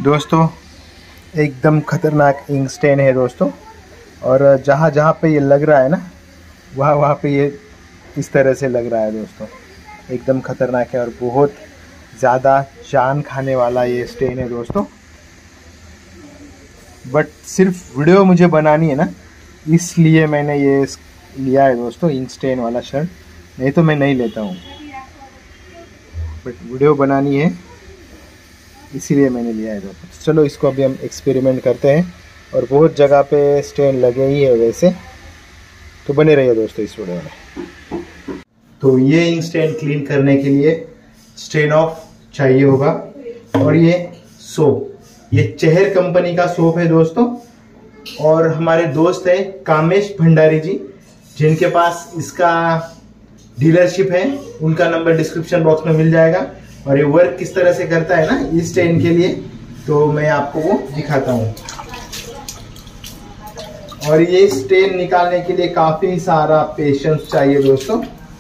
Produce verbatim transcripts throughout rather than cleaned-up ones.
दोस्तों एकदम खतरनाक इंक स्टेन है दोस्तों, और जहाँ जहाँ पे ये लग रहा है ना वहाँ वहाँ पे ये इस तरह से लग रहा है दोस्तों। एकदम खतरनाक है और बहुत ज़्यादा जान खाने वाला ये स्टेन है दोस्तों। बट सिर्फ वीडियो मुझे बनानी है ना, इसलिए मैंने ये लिया है दोस्तों इंक स्टेन वाला शर्ट, नहीं तो मैं नहीं लेता हूँ। बट वीडियो बनानी है इसीलिए मैंने लिया है दोस्तों। चलो इसको अभी हम एक्सपेरिमेंट करते हैं, और बहुत जगह पे स्टेन लगे ही है वैसे, तो बने रहिए दोस्तों इस वीडियो में। तो ये इंक स्टेन क्लीन करने के लिए स्टेन ऑफ चाहिए होगा, और ये सोप, ये चेहर कंपनी का सोप है दोस्तों। और हमारे दोस्त है कामेश भंडारी जी, जिनके पास इसका डीलरशिप है, उनका नंबर डिस्क्रिप्शन बॉक्स में मिल जाएगा। और ये वर्क किस तरह से करता है ना इस स्टेन के लिए, तो मैं आपको वो दिखाता हूँ। और ये स्टेन निकालने के लिए काफी सारा पेशेंस चाहिए दोस्तों।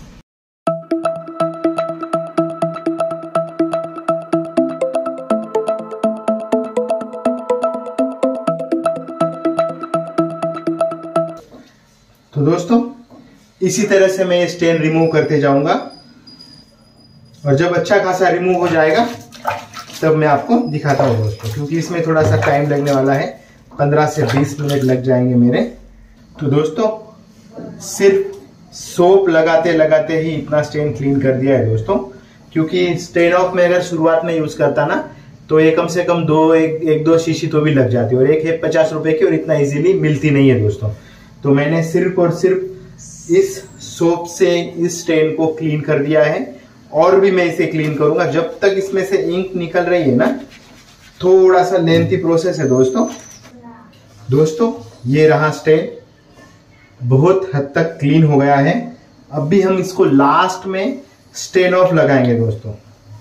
तो दोस्तों इसी तरह से मैं ये स्टेन रिमूव करते जाऊंगा, और जब अच्छा खासा रिमूव हो जाएगा तब मैं आपको दिखाता हूँ दोस्तों, क्योंकि इसमें थोड़ा सा टाइम लगने वाला है, पंद्रह से बीस मिनट लग जाएंगे मेरे। तो दोस्तों सिर्फ सोप लगाते लगाते ही इतना स्टेन क्लीन कर दिया है दोस्तों, क्योंकि स्टेन ऑफ में अगर शुरुआत में यूज करता ना तो ये कम से कम दो एक, एक दो शीशी तो भी लग जाती है, और एक है पचास रुपए की, और इतना इजीली मिलती नहीं है दोस्तों। तो मैंने सिर्फ और सिर्फ इस सोप से इस स्टेन को क्लीन कर दिया है, और भी मैं इसे क्लीन करूंगा जब तक इसमें से इंक निकल रही है ना। थोड़ा सा लेंथी प्रोसेस है दोस्तों। दोस्तों ये रहा स्टेन, बहुत हद तक क्लीन हो गया है। अब भी हम इसको लास्ट में स्टेन ऑफ लगाएंगे दोस्तों।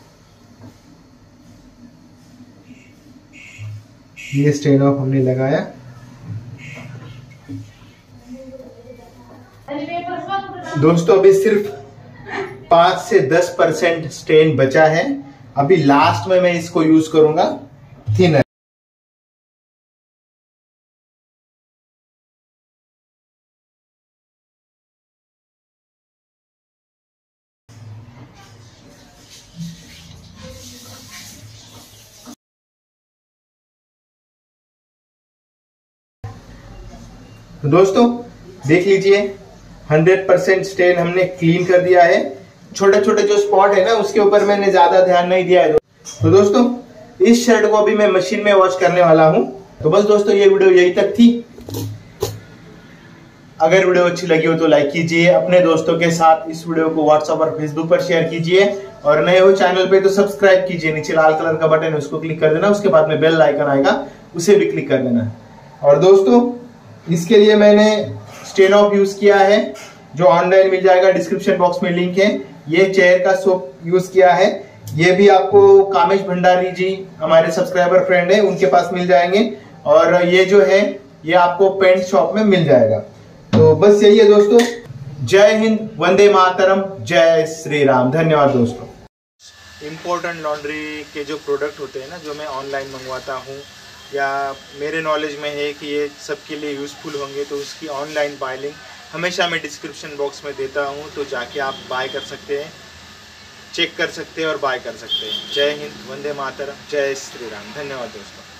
ये स्टेन ऑफ हमने लगाया। दोस्तों अभी सिर्फ पांच से दस परसेंट स्टेन बचा है। अभी लास्ट में मैं इसको यूज करूंगा थिनर। तो दोस्तों देख लीजिए हंड्रेड परसेंट स्टेन हमने क्लीन कर दिया है। छोटे छोटे जो स्पॉट है ना उसके ऊपर मैंने ज्यादा ध्यान नहीं दिया है। तो दोस्तों इस शर्ट को अभी मैं मशीन में वॉश करने वाला हूं। तो बस दोस्तों ये वीडियो यही तक थी। अगर वीडियो अच्छी लगी हो तो लाइक कीजिए, अपने दोस्तों के साथ इस वीडियो को व्हाट्सएप और फेसबुक पर शेयर कीजिए, और नए हो चैनल पे तो सब्सक्राइब कीजिए। नीचे लाल कलर का बटन है उसको क्लिक कर देना, उसके बाद में बेल आइकन आएगा उसे भी क्लिक कर देना। और दोस्तों इसके लिए मैंने स्टेन ऑफ यूज किया है, जो ऑनलाइन मिल जाएगा, डिस्क्रिप्शन बॉक्स में लिंक है। ये चेहर का सोप यूज किया है, ये भी आपको कामेश भंडारी जी हमारे सब्सक्राइबर फ्रेंड है, उनके पास मिल जाएंगे। और ये जो है ये आपको पेंट शॉप में मिल जाएगा। तो बस यही है दोस्तों। जय हिंद, वंदे मातरम, जय श्री राम। धन्यवाद दोस्तों। इम्पोर्टेंट लॉन्ड्री के जो प्रोडक्ट होते हैं ना, जो मैं ऑनलाइन मंगवाता हूँ या मेरे नॉलेज में है कि ये सबके लिए यूज़फुल होंगे, तो उसकी ऑनलाइन बाय लिंक हमेशा मैं डिस्क्रिप्शन बॉक्स में देता हूँ। तो जाके आप बाय कर सकते हैं, चेक कर सकते हैं और बाय कर सकते हैं। जय हिंद, वंदे मातरम, जय श्री राम। धन्यवाद दोस्तों।